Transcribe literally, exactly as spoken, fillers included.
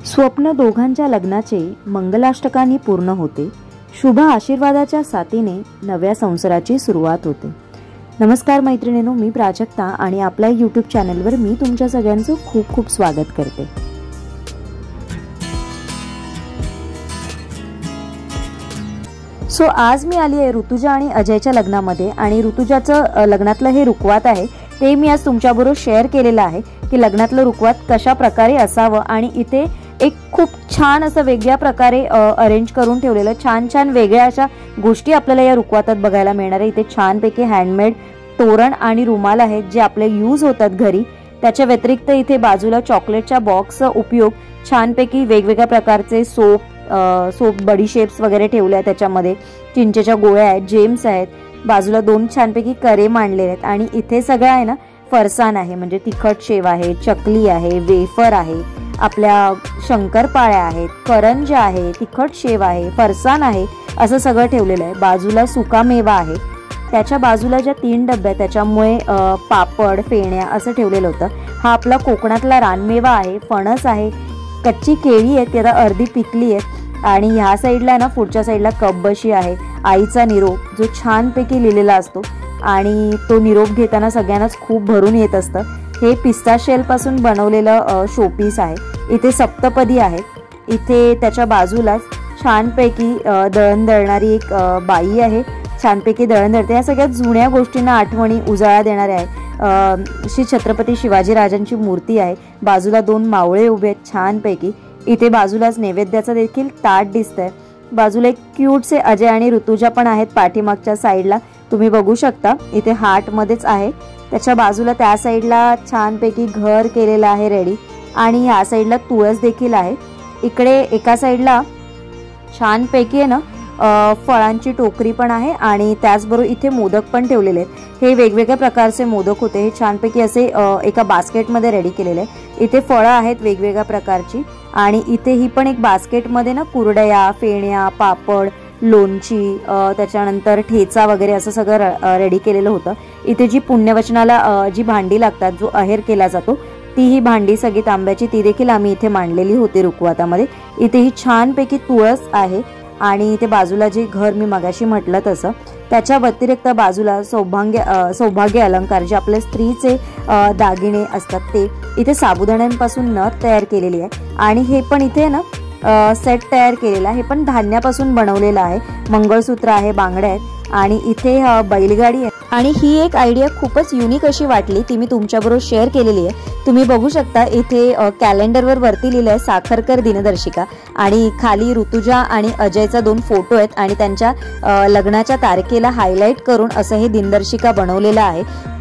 स्वप्न दोघांच्या लग्नाचे मंगलाष्टकांनी पूर्ण होते। शुभ आशीर्वादाच्या साथीने नव्या संसाराची सुरुवात होते। नमस्कार मैत्रिणींनो, मी प्राजक्ता आणि आपल्या यूट्यूब चॅनलवर मी तुमच्या सगळ्यांचं खूप खूप स्वागत करते। सो आज मी आली आहे ऋतुजा आणि अजयच्या लग्नामध्ये आणि ऋतुजाचं लग्नातलं हे रुखवात आहे ते मी आज तुमच्याबरोबर शेअर केलेलं आहे की लग्नातलं रुखवात कशा प्रकारे असावं आणि इथे एक खूप छान असं वेगळ्या प्रकारे अरेंज करून ठेवलेलं छान छान वेगळ्या अशा गोष्टी आपल्याला या रुखवातात बघायला मिळणार आहे। इथे छानपैकी हँडमेड तोरण आणि रुमाल आहेत जे आपले यूज होतात घरी। त्याच्या व्यतिरिक्त इथे बाजूला चॉकलेटच्या बॉक्सचा उपयोग छानपैकी वेगवेगळ्या प्रकारचे सोप सोप बडी शेप्स वगैरे ठेवले आहेत। त्याच्यामध्ये चिंचेच्या गोळ्या आहेत, जेम्स आहेत, बाजूला दोन छानपैकी करे मांडलेले आहेत आणि इथे सगळं आहे ना फरसाण आहे, म्हणजे तिखट शेव आहे, चकली आहे, वेफर आहे, आपल्या शंकरपाळ्या आहेत, करंज्या आहे, तिखट शेव आहे, फरसाण आहे, असं सगळं ठेवलेलं आहे। बाजूला सुका मेवा आहे, त्याच्या बाजूला ज्या तीन डब्या त्याच्यामुळे पापड फेण्या असं ठेवलेलं होतं। हा आपला कोकणातला रानमेवा आहे, फणस आहे, कच्ची केळी आहे, ती आता अर्धी पिकली आहेत आणि ह्या साईडला ना पुढच्या साईडला कपबशी आहे, आईचा निरोप जो छानपैकी लिहिलेला असतो आणि तो निरोप घेताना सगळ्यांनाच खूप भरून येत असतं। हे पिस्ता शेल पासून बनवलेलं शोपीस आहे। इथे सप्तपदी आहे, इथे त्याच्या बाजूलाच छानपैकी दळण दळणारी एक बाई आहे, छानपैकी दळण दळते। या सगळ्यात जुन्या गोष्टींना आठवणी उजाळा देणाऱ्या आहे। श्री छत्रपती शिवाजी राजांची मूर्ती आहे, बाजूला दोन मावळे उभे आहेत छानपैकी। इथे बाजूलाच नैवेद्याचं देखील ताट दिसतंय, बाजूला एक क्यूटसे अजय आणि ऋतुजा पण आहेत पाठीमागच्या साईडला, तुम्ही बघू शकता। इथे हार्ट मध्येच आहे, त्याच्या बाजूला त्या साईडला छानपैकी घर केलेलं आहे रेडी आणि ह्या साईडला तुळस देखील आहे। इकडे एका साईडला छानपैकी आहे ना फळांची टोकरी पण आहे आणि त्याचबरोबर इथे मोदक पण ठेवलेले आहेत। हे वेगवेगळ्या प्रकारचे मोदक होते, हे छानपैकी असे एका बास्केटमध्ये रेडी केलेले आहे। इथे फळं आहेत वेगवेगळ्या प्रकारची आणि इथे ही पण एक बास्केटमध्ये ना कुरडया, फेण्या, पापड, लोणची, त्याच्यानंतर ठेचा वगैरे असं सगळं रेडी केलेलं होतं। इथे जी पुण्यवचनाला जी भांडी लागतात, जो अहेर केला जातो, ती ही भांडी सगळी तांब्याची ती देखील आम्ही इथे मांडलेली होती रुखवातामध्ये। इथे ही छानपैकी तुळस आहे आणि इथे बाजूला जे घर मी मगाशी म्हटलं तसं, त्याच्या व्यतिरिक्त बाजूला सौभाग्य सौभाग्य अलंकार जे आपल्या स्त्रीचे दागिने असतात ते इथे साबुदाण्यांपासून नथ तयार केलेली आहे आणि हे पण इथे ना सेट तयार केलेला आहे, हे पण धान्यापासून बनवलेलं आहे। मंगळसूत्र आहे, बांगड्या आहेत आणि इथे बैलगाडी आहे आणि ही एक आयडिया खूपच युनिक अशी वाटली, ती मी तुमच्याबरोबर शेअर केलेली आहे। तुम्ही बघू शकता इथे कॅलेंडरवर वरती लिहिलं आहे साखरकर दिनदर्शिका आणि खाली ऋतुजा आणि अजयचा दोन फोटो आहेत आणि त्यांच्या लग्नाच्या तारखेला हायलाईट करून असं हे दिनदर्शिका बनवलेलं आहे।